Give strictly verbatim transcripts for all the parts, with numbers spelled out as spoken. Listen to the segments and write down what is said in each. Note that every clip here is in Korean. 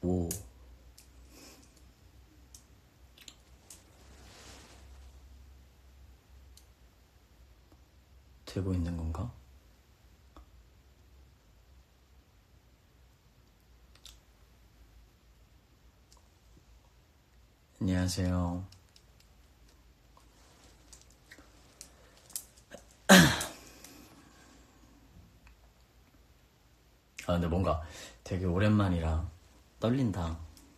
뭐 되고 있는 건가? 안녕하세요. 아 근데 뭔가 되게 오랜만이라 떨린다.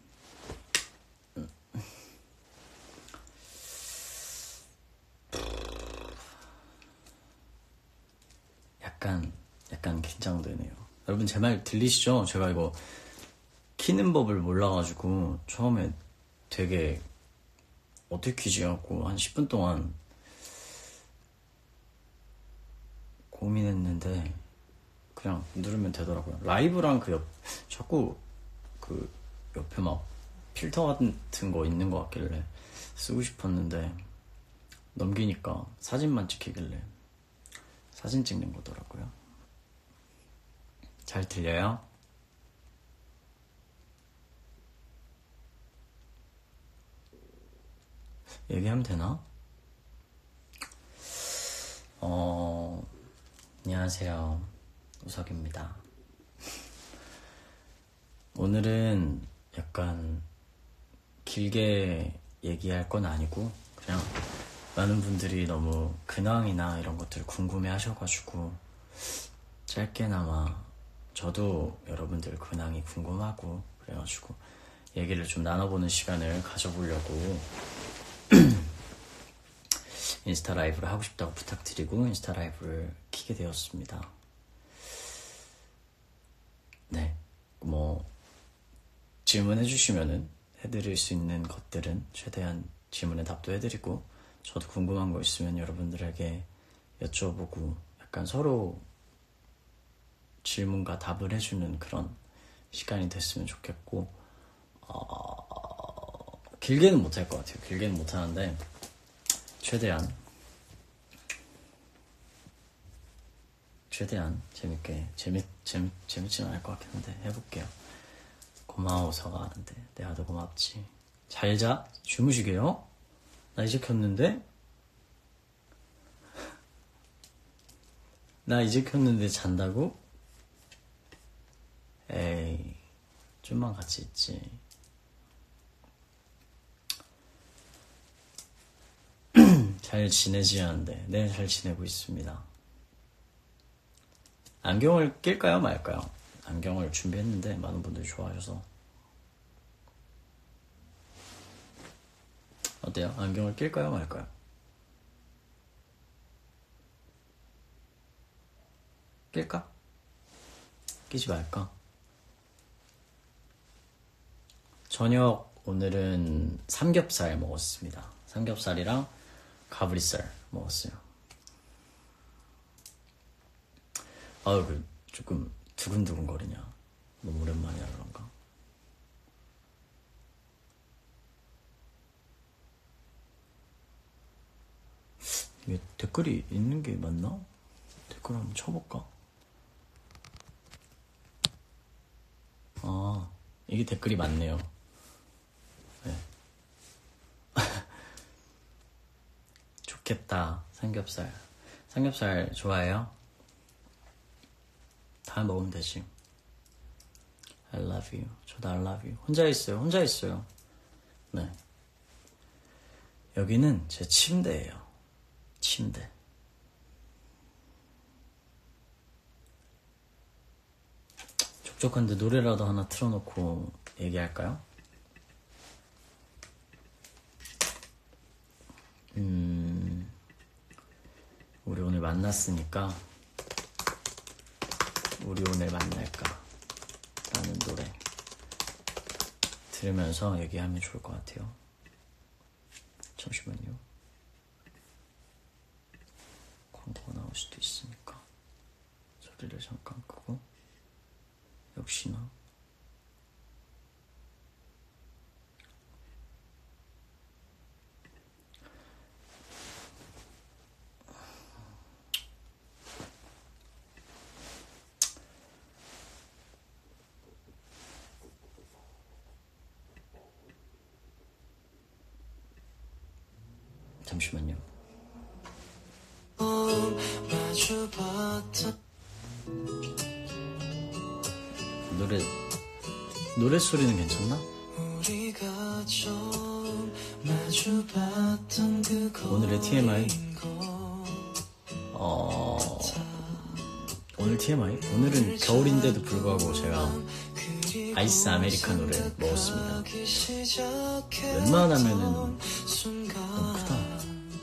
약간 약간 긴장되네요. 여러분 제 말 들리시죠? 제가 이거 키는 법을 몰라가지고 처음에 되게 어떻게 키지 갖고 한 십 분 동안 고민했는데 그냥 누르면 되더라고요. 라이브랑 그 옆, 자꾸 그 옆에 막 필터 같은 거 있는 거 같길래 쓰고 싶었는데 넘기니까 사진만 찍히길래 사진 찍는 거더라고요. 잘 들려요? 얘기하면 되나? 어... 안녕하세요. 우석입니다. 오늘은 약간 길게 얘기할 건 아니고 그냥 많은 분들이 너무 근황이나 이런 것들 궁금해 하셔가지고 짧게나마 저도 여러분들 근황이 궁금하고 그래가지고 얘기를 좀 나눠보는 시간을 가져보려고 인스타 라이브를 하고 싶다고 부탁드리고 인스타 라이브를 켜게 되었습니다. 네, 뭐 질문해 주시면은 해드릴 수 있는 것들은 최대한 질문에 답도 해드리고 저도 궁금한 거 있으면 여러분들에게 여쭤보고 약간 서로 질문과 답을 해주는 그런 시간이 됐으면 좋겠고 어... 길게는 못할 것 같아요. 길게는 못하는데 최대한 최대한 재밌게 재밌 재밌 재밌지는 않을 것 같긴 한데 해볼게요. 고마워 서가 하는데 내가 더 고맙지. 잘자. 주무시게요? 나 이제 켰는데? 나 이제 켰는데 잔다고? 에이 좀만 같이 있지. 잘 지내지 않는데 네, 잘 지내고 있습니다. 안경을 낄까요 말까요? 안경을 준비했는데 많은 분들이 좋아하셔서 어때요? 안경을 낄까요 말까요? 낄까? 끼지 말까? 저녁 오늘은 삼겹살 먹었습니다. 삼겹살이랑 가브리살 먹었어요. 아유 그 조금 두근두근 거리냐? 너무 오랜만이라 그런가? 이게 댓글이 있는 게 맞나? 댓글 한번 쳐볼까? 아 이게 댓글이 맞네요. 네. 좋겠다. 삼겹살 삼겹살 좋아해요? 다 먹으면 되지. I love you. 저도 I love you. 혼자 있어요. 혼자 있어요. 네. 여기는 제 침대예요. 침대. 촉촉한데 노래라도 하나 틀어놓고 얘기할까요? 음, 우리 오늘 만났으니까 우리 오늘 만날까 라는 노래 들으면서 얘기하면 좋을 것 같아요. 잠시만요. 광고가 나올 수도 있으니까 소리를 잠깐 끄고. 역시나 잠시만요. 노래 노래 소리는 괜찮나? 오늘의 티엠아이 어... 오늘 티엠아이? 오늘은 겨울인데도 불구하고 제가 아이스 아메리카노를 먹었습니다. 웬만하면은 너무 크다.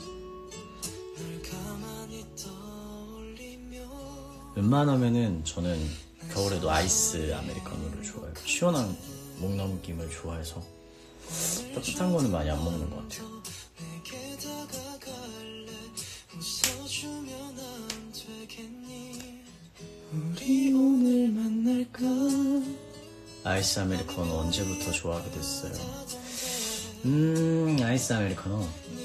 웬만하면은 저는 겨울에도 아이스 아메리카노를 좋아해요. 시원한 목넘김을 좋아해서 따뜻한 거는 많이 안 먹는 것 같아요. 우리 오늘 만날까? 아이스 아메리카노 언제부터 좋아하게 됐어요? 음 아이스 아메리카노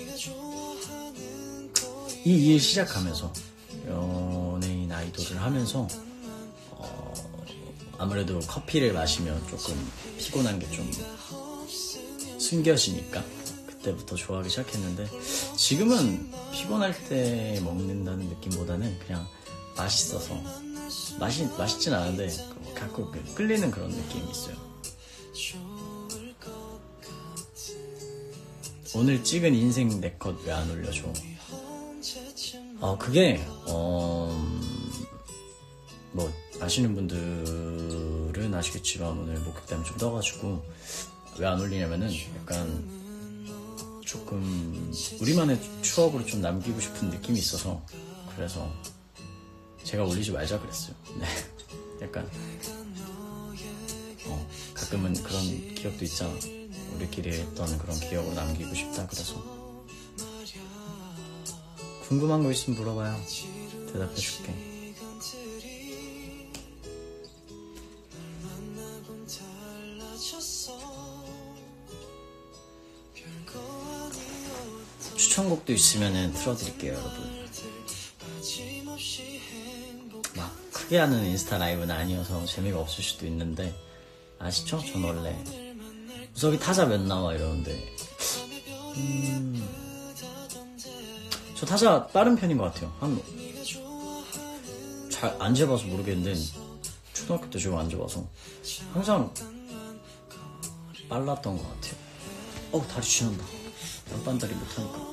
이 일 시작하면서 연예인 아이돌을 하면서 어, 아무래도 커피를 마시면 조금 피곤한 게 좀 숨겨지니까 그때부터 좋아하기 시작했는데 지금은 피곤할 때 먹는다는 느낌보다는 그냥 맛있어서 맛이, 맛있진 않은데 가끔 끌리는 그런 느낌이 있어요. 오늘 찍은 인생 내 컷 왜 안 올려줘? 어 그게 어, 뭐 아시는 분들은 아시겠지만 오늘 목욕 때문에 좀 떠가지고 왜 안 올리냐면은 약간 조금 우리만의 추억으로 좀 남기고 싶은 느낌이 있어서 그래서 제가 올리지 말자 그랬어요. 네, 약간 어, 가끔은 그런 기억도 있잖아. 우리끼리 했던 그런 기억을 남기고 싶다 그래서. 궁금한 거 있으면 물어봐요. 대답해줄게. 추천곡도 있으면 틀어드릴게요 여러분. 막 크게 하는 인스타 라이브는 아니어서 재미가 없을 수도 있는데 아시죠? 전 원래 우석이 타자 몇 나와 이러는데 음... 저 타자 빠른 편인 것 같아요. 한 잘 안 재봐서 모르겠는데 초등학교 때 제가 안 재봐서 항상 빨랐던 것 같아요. 어우 다리 쥐는다. 양반다리 못하니까.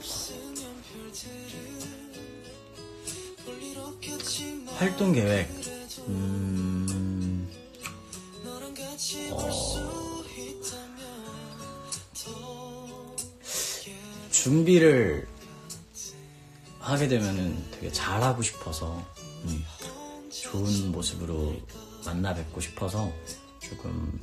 활동 계획 음... 어... 준비를 하게 되면은 되게 잘하고 싶어서 음, 좋은 모습으로 만나 뵙고 싶어서 조금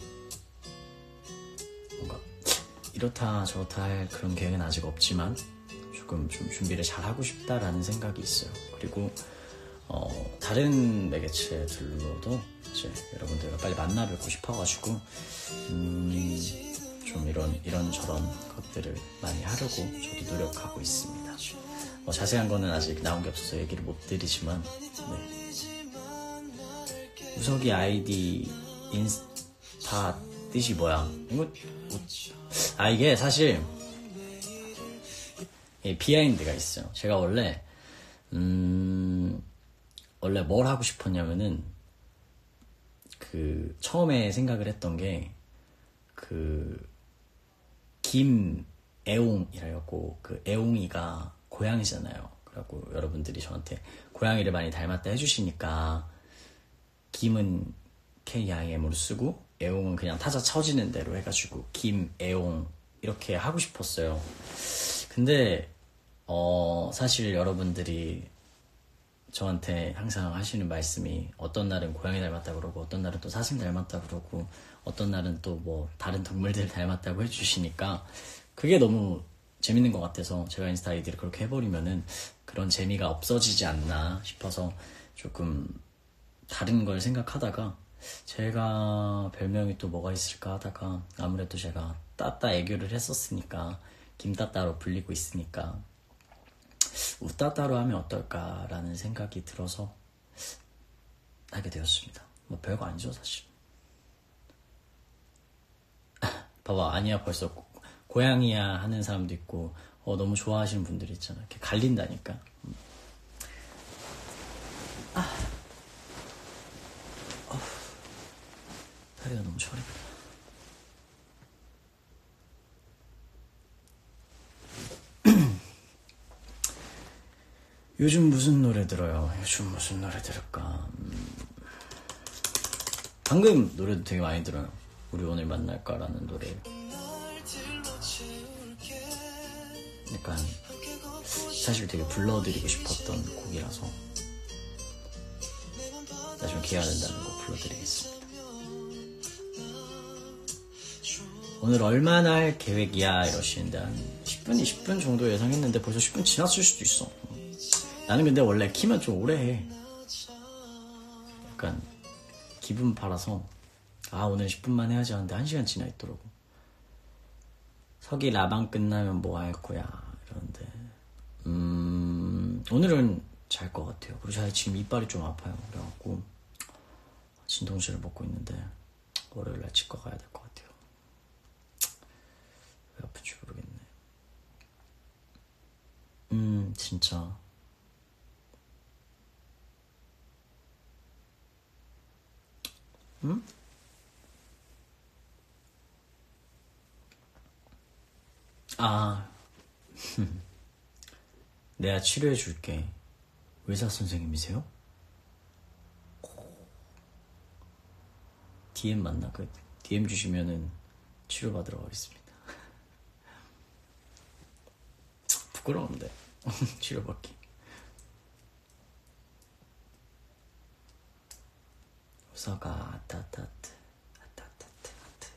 뭔가 이렇다 저렇다 할 그런 계획은 아직 없지만 조금 좀 준비를 잘하고 싶다라는 생각이 있어요. 그리고 어, 다른 매개체들로도 이제 여러분들과 빨리 만나 뵙고 싶어가지고 음, 좀 이런 이런 저런 것들을 많이 하려고 저도 노력하고 있습니다. 뭐 자세한 거는 아직 나온 게 없어서 얘기를 못 드리지만 네. 우석이 아이디 인스타 뜻이 뭐야? 이거 아 이게 사실 비하인드가 있어요. 제가 원래 음 원래 뭘 하고 싶었냐면은 그 처음에 생각을 했던 게 그 김애옹이라고 그 애옹이가 고양이잖아요. 그래갖고 여러분들이 저한테 고양이를 많이 닮았다 해주시니까 김은 케이 아이 엠으로 쓰고 애옹은 그냥 타자 쳐지는 대로 해가지고 김애옹 이렇게 하고 싶었어요. 근데 어 사실 여러분들이 저한테 항상 하시는 말씀이 어떤 날은 고양이 닮았다 그러고 어떤 날은 또 사슴 닮았다 그러고 어떤 날은 또 뭐 다른 동물들 닮았다고 해주시니까 그게 너무 재밌는 것 같아서 제가 인스타 아이디를 그렇게 해버리면은 그런 재미가 없어지지 않나 싶어서 조금 다른 걸 생각하다가 제가 별명이 또 뭐가 있을까 하다가 아무래도 제가 따따 애교를 했었으니까 김따따로 불리고 있으니까 우따따로 하면 어떨까라는 생각이 들어서 하게 되었습니다. 뭐 별거 아니죠 사실. 봐봐 아니야 벌써 고양이야 하는 사람도 있고 어, 너무 좋아하시는 분들이 있잖아. 이렇게 갈린다니까. 아, 어, 다리가 너무 저리다. 요즘 무슨 노래 들어요? 요즘 무슨 노래 들을까? 음, 방금 노래도 되게 많이 들어요. 우리 오늘 만날까라는 노래. 약간 사실 되게 불러드리고 싶었던 곡이라서 나중에 기회가 된다는 곡 불러드리겠습니다. 오늘 얼마나 할 계획이야 이러시는데 한 십 분, 이십 분 정도 예상했는데 벌써 십 분 지났을 수도 있어. 나는 근데 원래 키면 좀 오래 해. 약간 기분 팔아서 아 오늘 십 분만 해야지 하는데 한 시간 지나 있더라고. 석이 라방 끝나면 뭐 할 거야 이러는데 음 오늘은 잘 것 같아요. 그리고 제가 지금 이빨이 좀 아파요. 그래갖고 진통제를 먹고 있는데 월요일날 치과 가야 될 것 같아요. 왜 아픈지 모르겠네. 음 진짜 응? 아 내가 치료해줄게. 의사 선생님이세요? 디엠 맞나? 그 디엠 주시면은 치료받으러 가겠습니다. 부끄러운데 치료받기. 의사가 아따따트 아따따트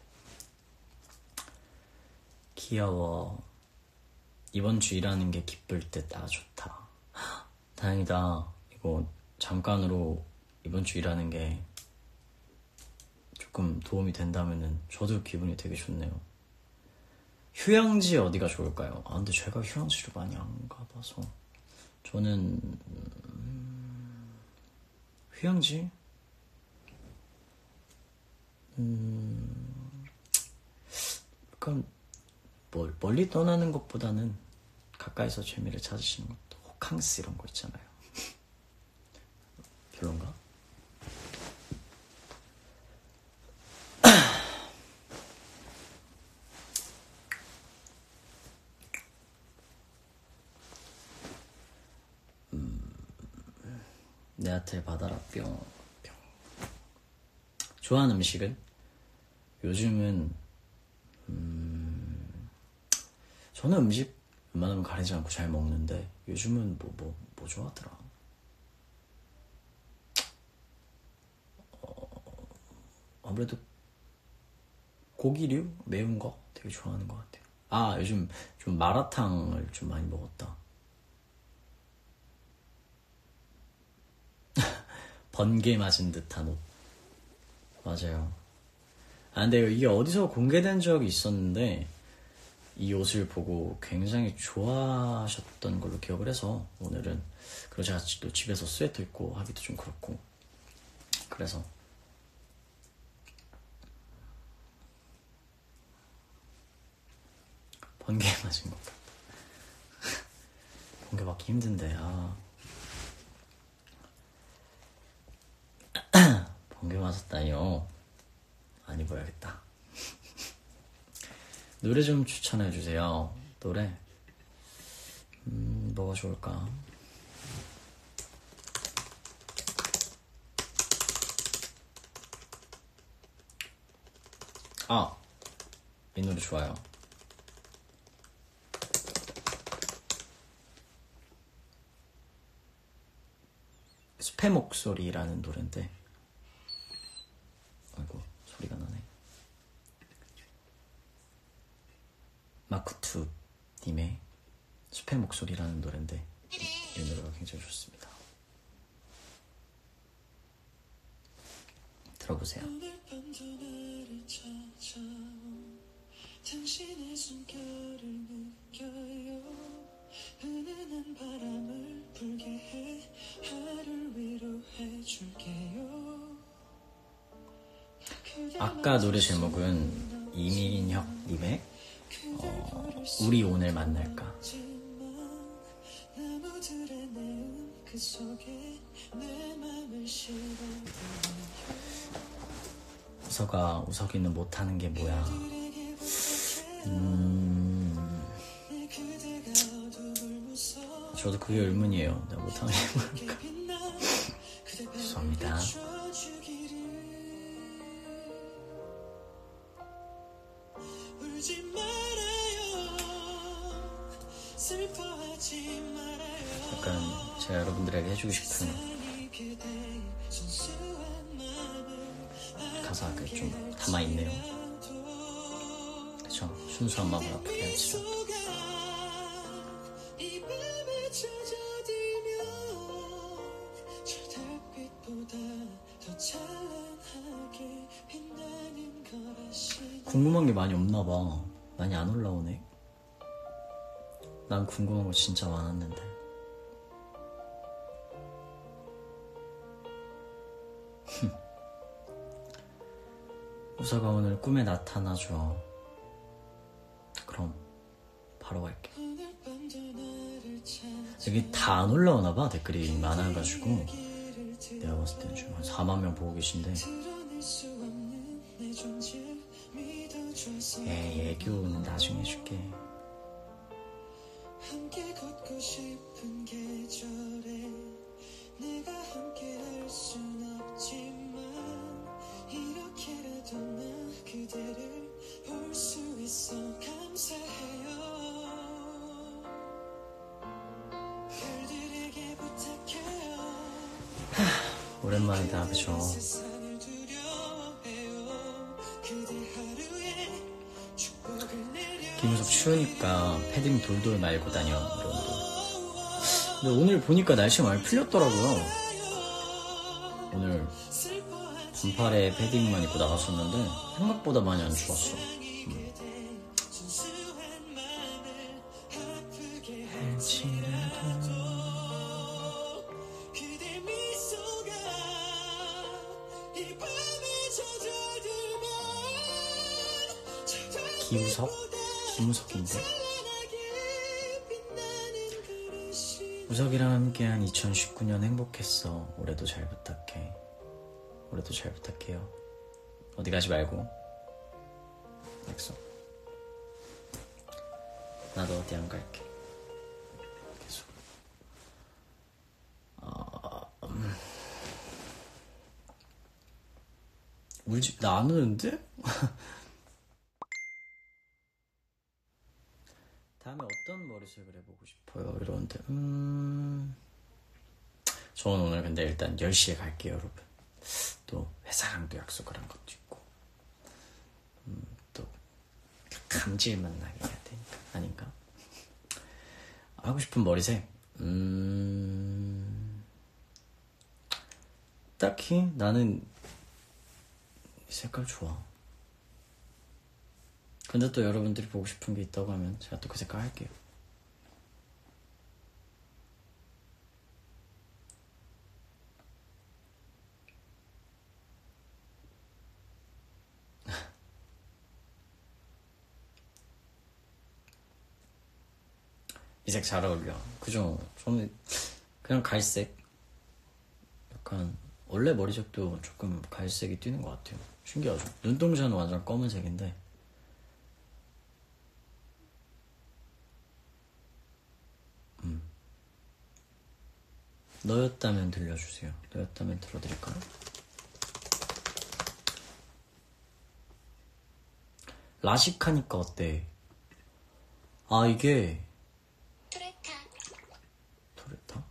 귀여워. 이번 주 일하는 게 기쁠 듯. 아 좋다. 다행이다. 이거 잠깐으로 이번 주 일하는 게 조금 도움이 된다면은 저도 기분이 되게 좋네요. 휴양지 어디가 좋을까요? 아 근데 제가 휴양지를 많이 안 가봐서 저는 음... 휴양지? 음... 약간 뭘 멀리 떠나는 것보다는 가까이서 재미를 찾으시는 것도 호캉스 이런 거 있잖아요. 별론가? 음, 내 하트를 받아라 뿅, 뿅. 좋아하는 음식은? 요즘은 음, 저는 음식 웬만하면 가리지 않고 잘 먹는데 요즘은 뭐, 뭐, 뭐 좋아하더라. 어, 아무래도 고기류? 매운 거 되게 좋아하는 것 같아요. 아 요즘 좀 마라탕을 좀 많이 먹었다. 번개 맞은 듯한 옷. 맞아요. 아 근데 이게 어디서 공개된 적이 있었는데 이 옷을 보고 굉장히 좋아하셨던 걸로 기억을 해서 오늘은 그리고 제가 또 집에서 스웨터 입고 하기도 좀 그렇고 그래서 번개 맞은 것 같다. 번개 맞기 힘든데 아 번개 맞았다니요. 안 입어야겠다. 노래 좀 추천해주세요. 노래 음 뭐가 좋을까? 아 이 노래 좋아요. 숲의 목소리라는 노래인데 아이고 소리가 나네. 마쿠투 님의 숲의 목소리라는 노래인데 이, 이 노래가 굉장히 좋습니다. 들어보세요. 당신의 숨결을 느껴요. 은은한 바람을 불게 해 하루를 위로해줄게요. 아까 노래 제목은 이민혁님의 어, 우리 오늘 만날까? 우석아, 우석이는 못하는 게 뭐야? 음... 저도 그게 의문이에요. 내가 못하는 게 뭘까? 죄송합니다. 약간 제가 여러분들에게 해주고 싶은 가사가 좀 담아있네요. 그쵸? 순수한 마음을 아프게 할지라도 궁금한 게 많이 없나봐. 많이 안 올라오네. 난 궁금한 거 진짜 많았는데. 우석아, 오늘 꿈에 나타나줘. 그럼 바로 갈게. 여기 다 안 올라오나봐. 댓글이 많아가지고 내가 봤을 때는 지금 한 사만 명 보고 계신데. 예, 애교는 나중에 해줄게. 함께 걷고 싶은 계절에 내가 함께 할 순 없지만 이렇게라도 나 그대를 볼 수 있어 감사해요. 별들에게 부탁해요. 하, 오랜만이다, 그쵸? 김우석 추우니까 패딩 돌돌 말고 다녀, 여러분들. 근데 오늘 보니까 날씨가 많이 풀렸더라고요. 오늘 반팔에 패딩만 입고 나갔었는데 생각보다 많이 안 추웠어. 음. 김우석? 김우석인데? 우석이랑 함께한 이천십구 년 행복했어. 올해도 잘 부탁해. 올해도 잘 부탁해요. 어디 가지 말고. 약속. 나도 어디 안 갈게. 계속. 어... 음... 울지, 나 안 우는데? 다음에 어떤 머리색을 해보고 싶어요? 이러는데, 음... 저는 오늘 근데 일단 열 시에 갈게요, 여러분. 또 회사랑도 약속을 한 것도 있고, 음, 또 감질만 나게 해야 되니까. 아닌가? 하고 싶은 머리색? 음... 딱히 나는 이 색깔 좋아. 근데 또 여러분들이 보고 싶은 게 있다고 하면 제가 또 그 색깔 할게요. 이 색 잘 어울려. 그죠? 저는 그냥 갈색. 약간 원래 머리색도 조금 갈색이 띄는 것 같아요. 신기하죠? 눈동자는 완전 검은색인데 음. 너였다면 들려주세요. 너였다면 들어드릴까요? 라식하니까 어때? 아, 이게 토레타 토레타?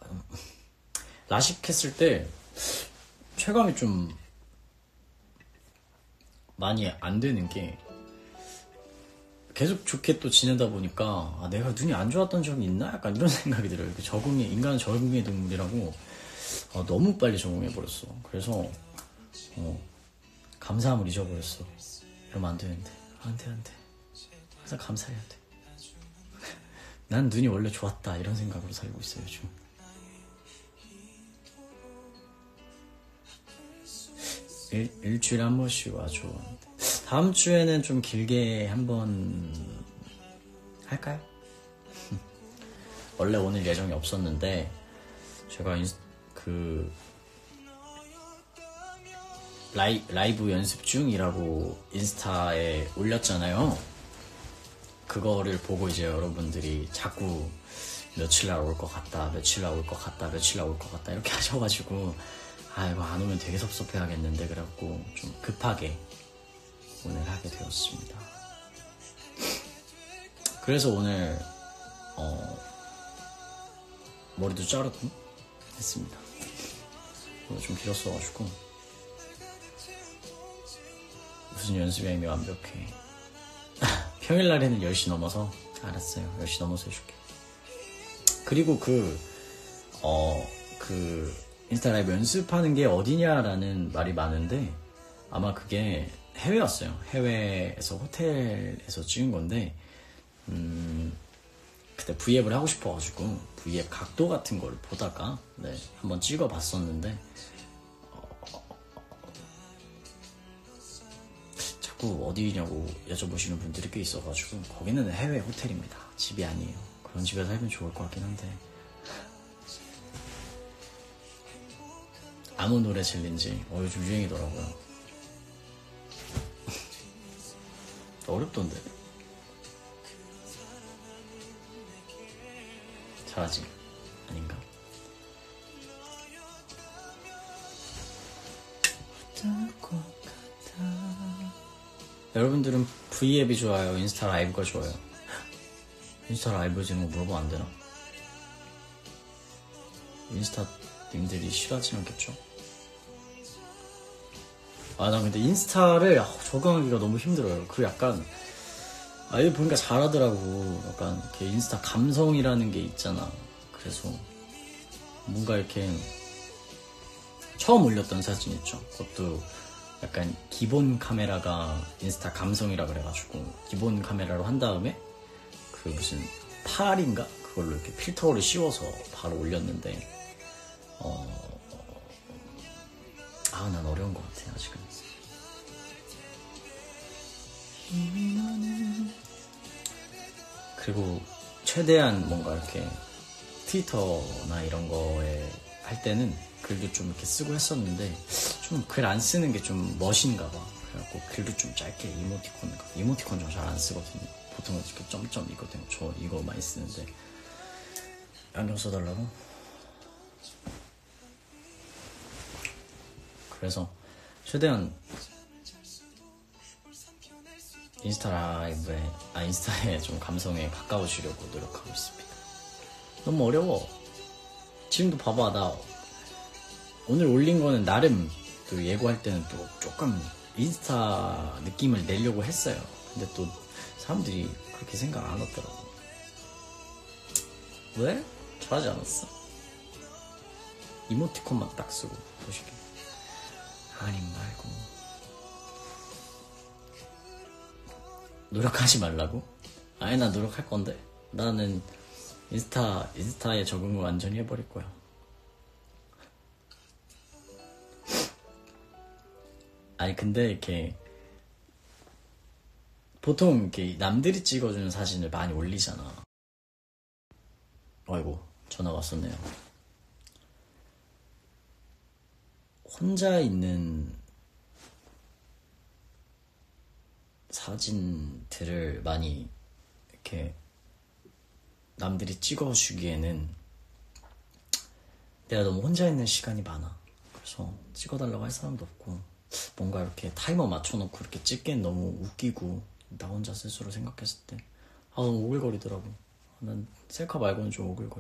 라식했을 때 체감이 좀 많이 안 되는 게, 계속 좋게 또 지내다 보니까 아, 내가 눈이 안 좋았던 적이 있나? 약간 이런 생각이 들어요. 적응이, 인간은 적응의 동물이라고 아, 너무 빨리 적응해버렸어. 그래서 어, 감사함을 잊어버렸어. 이러면 안 되는데. 안 돼, 안 돼. 항상 감사해야 돼. 난 눈이 원래 좋았다, 이런 생각으로 살고 있어요, 요즘. 일, 일주일에 한 번씩 와줘. 다음 주에는 좀 길게 한번 할까요? 원래 오늘 예정이 없었는데 제가 인스, 그 라이, 라이브 연습 중이라고 인스타에 올렸잖아요. 그거를 보고 이제 여러분들이 자꾸 며칠 날 올 것 같다, 며칠 날 올 것 같다, 며칠 날 올 것 같다 이렇게 하셔가지고 아 이거 안 오면 되게 섭섭해하겠는데 그래갖고 좀 급하게 오늘 하게 되었습니다. 그래서 오늘 어, 머리도 자르고 했습니다. 좀 길었어가지고 무슨 연습이 아니면 완벽해. 평일날에는 열 시 넘어서 알았어요. 열 시 넘어서 해줄게. 그리고 그 어, 그 인스타 라이브 연습하는 게 어디냐라는 말이 많은데 아마 그게 해외였어요. 해외에서 호텔에서 찍은 건데 음, 그때 브이앱을 하고 싶어가지고 브이앱 각도 같은 걸 보다가 네, 한번 찍어봤었는데 어, 자꾸 어디냐고 여쭤보시는 분들이 꽤 있어가지고 거기는 해외 호텔입니다. 집이 아니에요. 그런 집에 살면 좋을 것 같긴 한데 아무 노래 챌린지 어, 요즘 유행이더라고요. 어렵던데. 잘하지? 아닌가? 여러분들은 브이앱이 좋아요? 인스타 라이브가 좋아요? 인스타 라이브 지는 거 물어보면 안 되나? 인스타 님들이 싫어하진 않겠죠? 아, 나 근데 인스타를 적응하기가 너무 힘들어요. 그 약간 아이들 보니까 잘하더라고. 약간 이렇게 인스타 감성이라는 게 있잖아. 그래서 뭔가 이렇게 처음 올렸던 사진 있죠. 그것도 약간 기본 카메라가 인스타 감성이라 그래가지고 기본 카메라로 한 다음에 그 무슨 팔인가? 그걸로 이렇게 필터를 씌워서 바로 올렸는데 어... 아, 난 어려운 것 같아 아직은. 그리고 최대한 뭔가 이렇게 트위터나 이런 거에 할 때는 글도 좀 이렇게 쓰고 했었는데 좀 글 안 쓰는 게 좀 멋인가 봐. 그래갖고 글도 좀 짧게 이모티콘 이모티콘 좀 잘 안 쓰거든요. 보통 이렇게 점점이거든요. 저 이거 많이 쓰는데 안경 써달라고? 그래서 최대한 인스타 라이브에 아 인스타에 좀 감성에 가까워지려고 노력하고 있습니다. 너무 어려워. 지금도 봐봐. 나 오늘 올린 거는 나름 또 예고할 때는 또 조금 인스타 느낌을 내려고 했어요. 근데 또 사람들이 그렇게 생각 안 하더라고. 왜? 잘하지 않았어? 이모티콘만 딱 쓰고 보시게. 아님 말고 노력하지 말라고? 아니 나 노력할 건데 나는 인스타 인스타에 적응을 완전히 해버릴 거야. 아니 근데 이렇게 보통 이렇게 남들이 찍어주는 사진을 많이 올리잖아. 아이고 전화 왔었네요. 혼자 있는 사진들을 많이 이렇게 남들이 찍어주기에는 내가 너무 혼자 있는 시간이 많아. 그래서 찍어달라고 할 사람도 없고 뭔가 이렇게 타이머 맞춰놓고 이렇게 찍기엔 너무 웃기고 나 혼자 스스로 생각했을 때 아 너무 오글거리더라고. 난 셀카 말고는 좀 오글거려.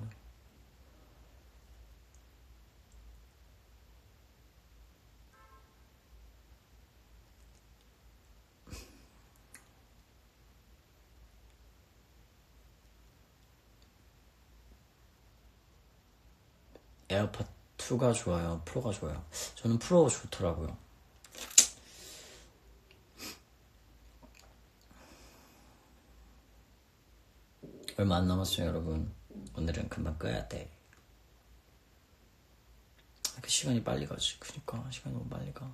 에어팟 투가 좋아요? 프로가 좋아요? 저는 프로 좋더라고요. 얼마 안 남았어요 여러분. 오늘은 금방 꺼야 돼. 이렇게 시간이 빨리 가지. 그니까 시간이 너무 빨리 가.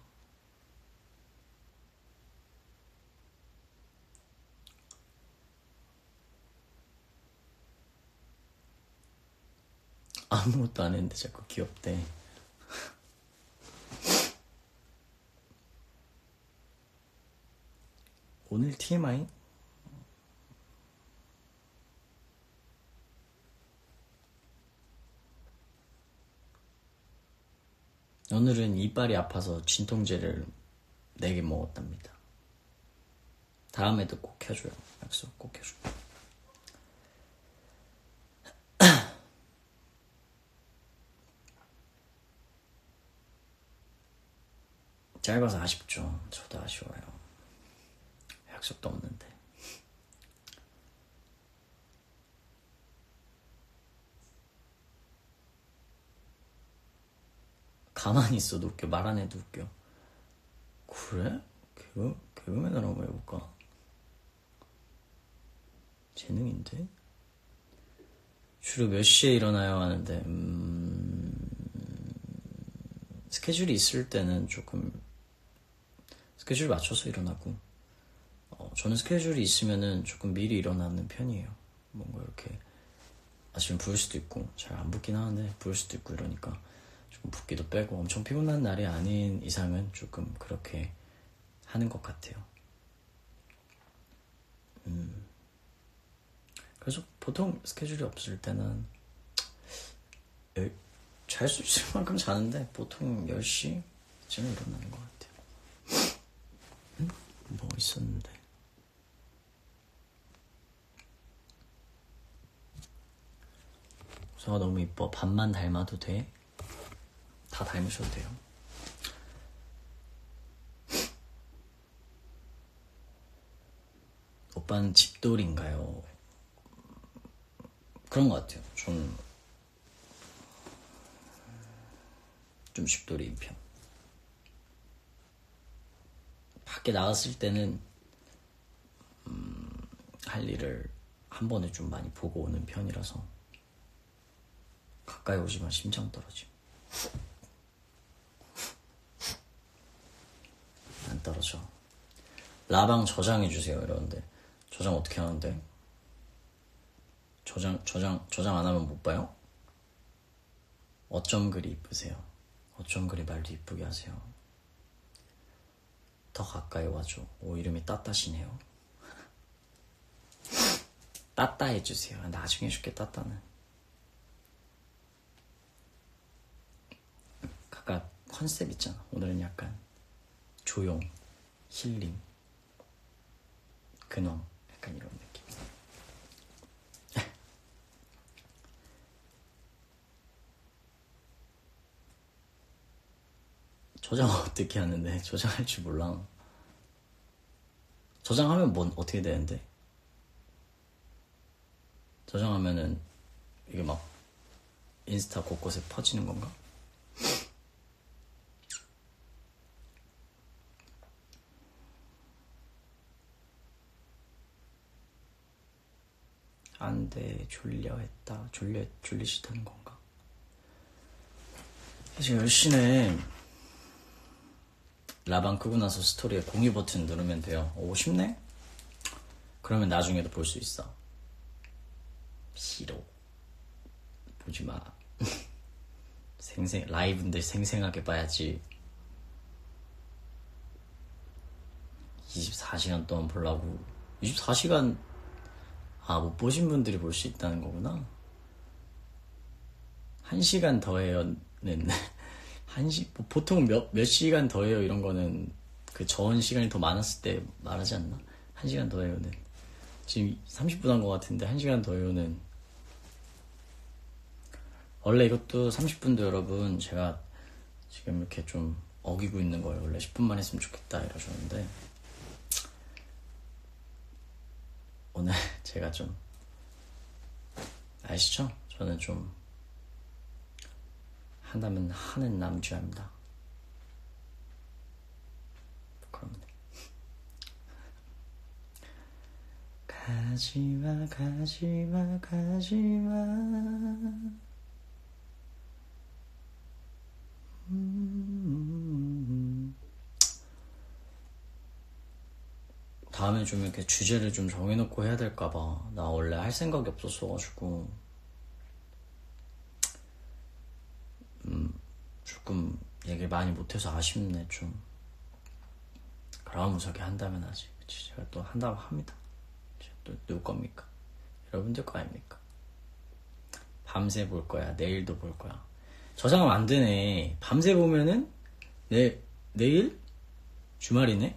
아무것도 안 했는데 자꾸 귀엽대. 오늘 티엠아이? 오늘은 이빨이 아파서 진통제를 네 개 먹었답니다. 다음에도 꼭 켜줘요. 약속 꼭 켜줘. 짧아서 아쉽죠. 저도 아쉬워요. 약속도 없는데. 가만히 있어도 웃겨. 말 안 해도 웃겨. 그래? 개그, 개그맨을 한번 해볼까? 재능인데? 주로 몇 시에 일어나요? 하는데 음... 스케줄이 있을 때는 조금 스케줄 맞춰서 일어나고 어, 저는 스케줄이 있으면은 조금 미리 일어나는 편이에요. 뭔가 이렇게 아침에 부을 수도 있고 잘 안 붓긴 하는데 부을 수도 있고 이러니까 조금 붓기도 빼고 엄청 피곤한 날이 아닌 이상은 조금 그렇게 하는 것 같아요. 음. 그래서 보통 스케줄이 없을 때는 잘 수 있을 만큼 자는데 보통 열 시쯤에 일어나는 것 같아요. 음? 뭐 있었는데 우서가 너무 이뻐. 반만 닮아도 돼? 다 닮으셔도 돼요. 오빠는 집돌이인가요? 그런 것 같아요. 좀, 좀 집돌이인 편. 밖에 나갔을 때는 음, 할 일을 한 번에 좀 많이 보고 오는 편이라서 가까이 오지만 심장 떨어짐. 안 떨어져. 라방 저장해주세요 이러는데 저장 어떻게 하는데? 저장 저장 저장 안 하면 못 봐요? 어쩜 그리 이쁘세요? 어쩜 그리 말도 이쁘게 하세요? 더 가까이 와줘. 오, 이름이 따따시네요. 따따 해주세요. 나중에 해줄게. 따따는 각각 컨셉 있잖아. 오늘은 약간 조용, 힐링, 근엄, 약간 이런 느낌. 저장 어떻게 하는데? 저장할 줄 몰라. 저장하면 뭔 어떻게 되는데? 저장하면은 이게 막 인스타 곳곳에 퍼지는 건가? 안 돼, 졸려 했다. 졸려, 졸리시다는 건가? 지금 열 시네. 라방 끄고 나서 스토리에 공유 버튼 누르면 돼요. 오, 쉽네? 그러면 나중에도 볼 수 있어. 싫어. 보지 마. 생생, 라이브인데 생생하게 봐야지. 이십사 시간 동안 보려고. 이십사 시간, 아, 못 보신 분들이 볼 수 있다는 거구나. 한 시간 더 해요는, 한 시, 보통 몇, 몇 시간 더 해요 이런 거는 그 저온 시간이 더 많았을 때 말하지 않나? 한 시간 더 해요는. 지금 삼십 분 한 거 같은데 한 시간 더 해요는. 원래 이것도 삼십 분도 여러분 제가 지금 이렇게 좀 어기고 있는 거예요. 원래 십 분만 했으면 좋겠다 이러셨는데 오늘 제가 좀 아시죠? 저는 좀 한다면 하는 남주입니다. 그럼 가지마 가지마 가지마 음... 다음에 좀 이렇게 주제를 좀 정해놓고 해야 될까봐 나 원래 할 생각이 없었어가지고 조금 얘기를 많이 못해서 아쉽네 좀. 그라운무석이 한다면 하지. 그치, 제가 또 한다고 합니다. 제가 또 누구 겁니까? 여러분들 거 아닙니까? 밤새 볼 거야. 내일도 볼 거야. 저장하면 안 되네. 밤새 보면은 내 내일 주말이네.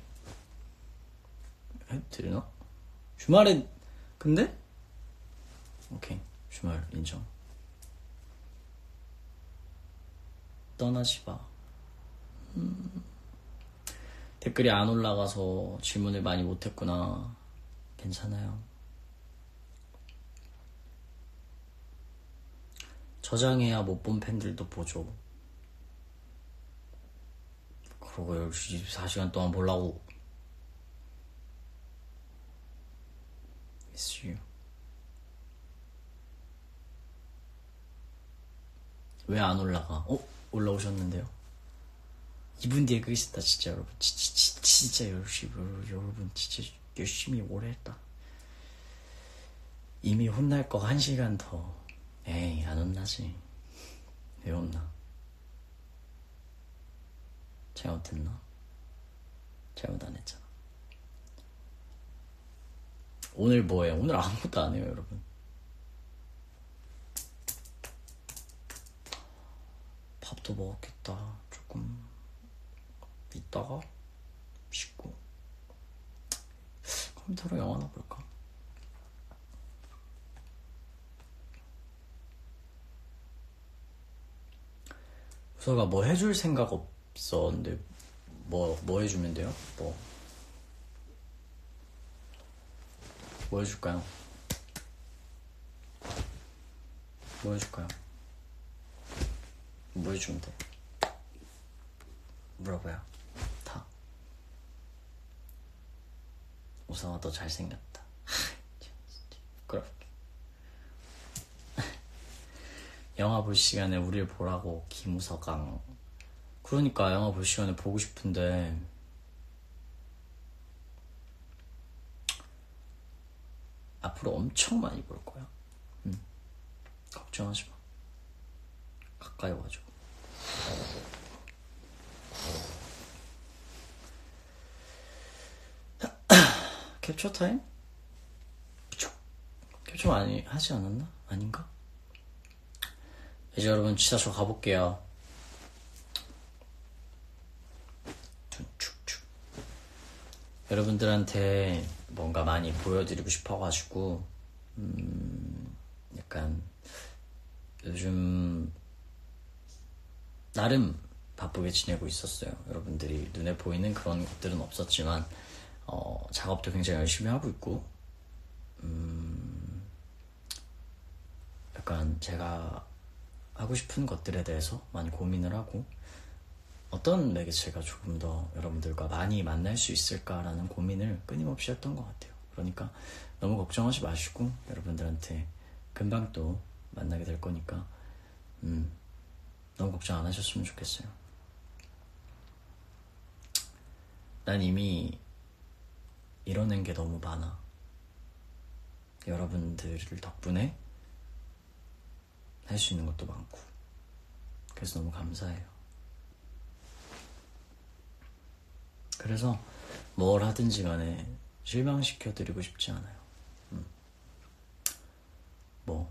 해도 되나? 주말에 근데 오케이 주말 인정. 떠나지 마. 음, 댓글이 안 올라가서 질문을 많이 못했구나. 괜찮아요. 저장해야 못 본 팬들도 보죠. 그러고 이십사 시간 동안 보려고. Miss you. 왜 안 올라가? 어? 올라오셨는데요? 이 분 뒤에 끄겠습니다. 진짜 여러분. 지, 지, 지, 진짜 열심히 여러분 진짜 열심히 오래 했다. 이미 혼날 거 한 시간 더. 에이 안 혼나지. 왜 혼나? 잘못했나? 잘못 안 했잖아. 오늘 뭐해요? 오늘 아무것도 안 해요 여러분. 밥도 먹었겠다. 조금 이따가 씻고 컴퓨터로 영화나 볼까? 우서가 뭐 해줄 생각 없었는데 뭐, 뭐 해주면 돼요? 뭐, 뭐 해줄까요? 뭐 해줄까요? 뭐 해주면 돼? 물어봐요. 다. 우성아 너 잘생겼다. 부끄럽게. 영화 볼 시간에 우리를 보라고 김우서강. 그러니까 영화 볼 시간에 보고 싶은데 앞으로 엄청 많이 볼 거야. 응. 걱정하지 마. 가까이 와줘. 캡처 타임? 캡처 많이 하지 않았나? 아닌가? 이제 여러분 진짜 저 가볼게요. 여러분들한테 뭔가 많이 보여드리고 싶어가지고 음, 약간 요즘 나름 바쁘게 지내고 있었어요. 여러분들이 눈에 보이는 그런 것들은 없었지만 어, 작업도 굉장히 열심히 하고 있고 음, 약간 제가 하고 싶은 것들에 대해서 많이 고민을 하고 어떤 매개체가 조금 더 여러분들과 많이 만날 수 있을까라는 고민을 끊임없이 했던 것 같아요. 그러니까 너무 걱정하지 마시고 여러분들한테 금방 또 만나게 될 거니까 음, 너무 걱정 안 하셨으면 좋겠어요. 난 이미 이뤄낸 게 너무 많아. 여러분들 덕분에 할 수 있는 것도 많고 그래서 너무 감사해요. 그래서 뭘 하든지 간에 실망시켜드리고 싶지 않아요. 음. 뭐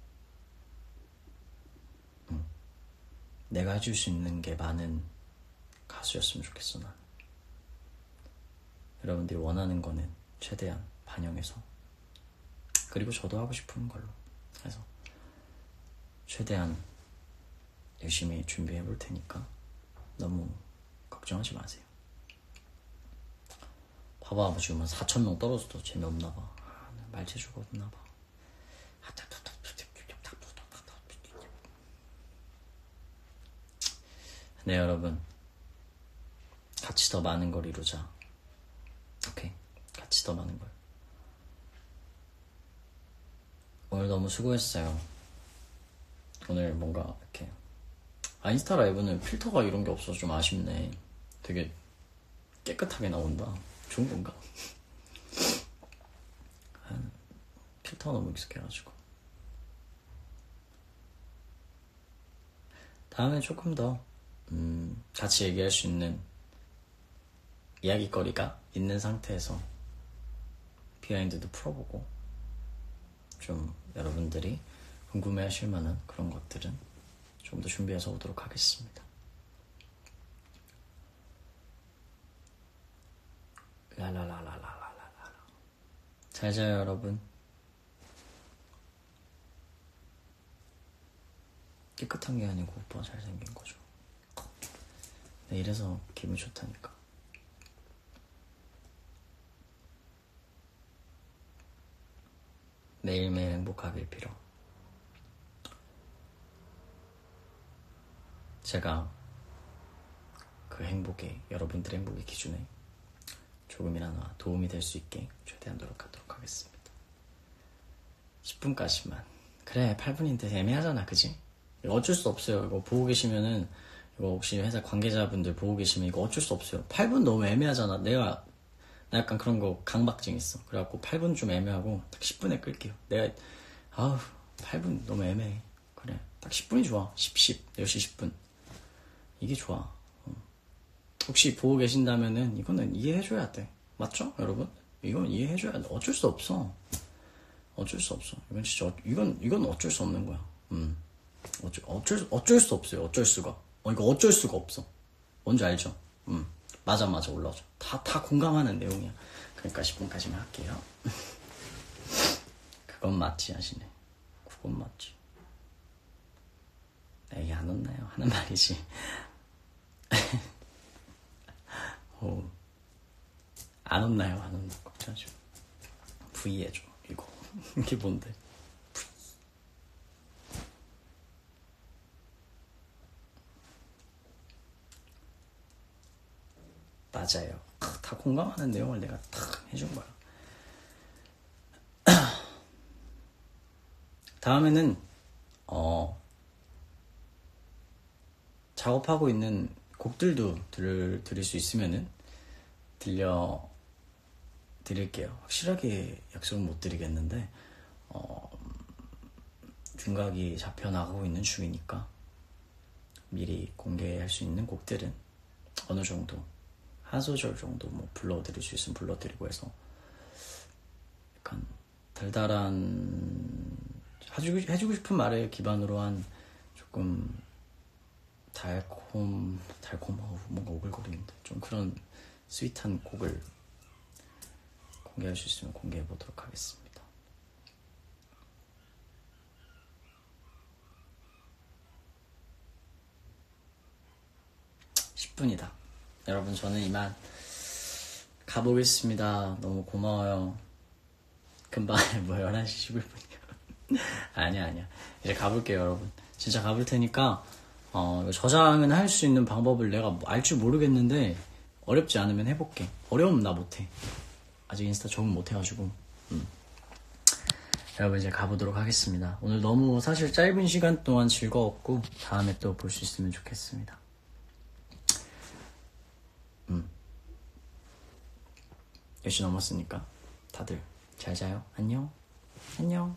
음. 내가 해줄 수 있는 게 많은 가수였으면 좋겠어. 난 여러분들이 원하는 거는 최대한 반영해서 그리고 저도 하고 싶은 걸로 해서 최대한 열심히 준비해 볼 테니까 너무 걱정하지 마세요. 봐봐 지금 사천 명 떨어져도 재미없나봐. 아, 말재주가 없나봐. 네 여러분 같이 더 많은 걸 이루자. 오케이 같이 더 많은 걸. 오늘 너무 수고했어요. 오늘 뭔가 이렇게 아 인스타 라이브는 필터가 이런 게 없어서 좀 아쉽네. 되게 깨끗하게 나온다. 좋은 건가? 필터가 너무 익숙해가지고 다음에 조금 더 음, 같이 얘기할 수 있는 이야기거리가 있는 상태에서 비하인드도 풀어보고 좀 여러분들이 궁금해하실 만한 그런 것들은 좀 더 준비해서 오도록 하겠습니다. 라라라라라라라라. 잘 자요 여러분. 깨끗한 게 아니고 오빠가 잘생긴 거죠. 네, 이래서 기분 좋다니까. 매일매일 행복하길 빌어. 제가 그 행복에, 여러분들의 행복의 기준에 조금이나마 도움이 될 수 있게 최대한 노력하도록 하겠습니다. 십 분까지만. 그래, 팔 분인데 애매하잖아, 그지? 이거 어쩔 수 없어요. 이거 보고 계시면은, 이거 혹시 회사 관계자분들 보고 계시면 이거 어쩔 수 없어요. 팔 분 너무 애매하잖아. 내가 나 약간 그런 거 강박증 있어. 그래갖고 팔 분 좀 애매하고 딱 십 분에 끌게요. 내가 아우 팔 분 너무 애매해. 그래, 딱 십 분이 좋아. 십, 십, 열 시 십 분 이게 좋아. 어. 혹시 보고 계신다면은 이거는 이해해줘야 돼. 맞죠 여러분? 이건 이해해줘야 돼. 어쩔 수 없어. 어쩔 수 없어. 이건 진짜 어, 이건 이건 어쩔 수 없는 거야. 음. 어쩔 어쩔 수- 어쩔 수 없어요. 어쩔 수가. 어 이거 어쩔 수가 없어. 뭔지 알죠? 음. 맞아 맞아 올라오죠. 다 다 공감하는 내용이야. 그러니까 십 분까지만 할게요. 그건 맞지 하시네. 그건 맞지. 에이 안 혼나요. 하는 말이지. 오. 안 혼나요. 안 혼나. 걱정하지 마. V 해줘. 이거. 이게 뭔데? V. 맞아요. 다 공감하는 내용을 내가 탁 해준 거야. 다음에는 어 작업하고 있는 곡들도 들, 들을 수 있으면은 들려 드릴게요. 확실하게 약속은 못 드리겠는데 어, 윤곽이 잡혀나가고 있는 중이니까 미리 공개할 수 있는 곡들은 어느 정도 한 소절 정도 뭐 불러드릴 수 있으면 불러드리고 해서 약간 달달한 해주고, 해주고 싶은 말을 기반으로 한 조금 달콤 달콤하고 뭔가 오글거리는데 좀 그런 스윗한 곡을 공개할 수 있으면 공개해 보도록 하겠습니다. 십 분이다. 여러분 저는 이만 가보겠습니다. 너무 고마워요. 금방 뭐 열한 시 십일 분이요. 아니야 아니야. 이제 가볼게요 여러분. 진짜 가볼 테니까 어, 저장은 할 수 있는 방법을 내가 알 줄 모르겠는데 어렵지 않으면 해볼게. 어려우면 나 못해. 아직 인스타 적응 못해가지고. 음. 여러분 이제 가보도록 하겠습니다. 오늘 너무 사실 짧은 시간 동안 즐거웠고 다음에 또 볼 수 있으면 좋겠습니다. 음. 열 시 넘었으니까 다들 잘 자요. 안녕. 안녕.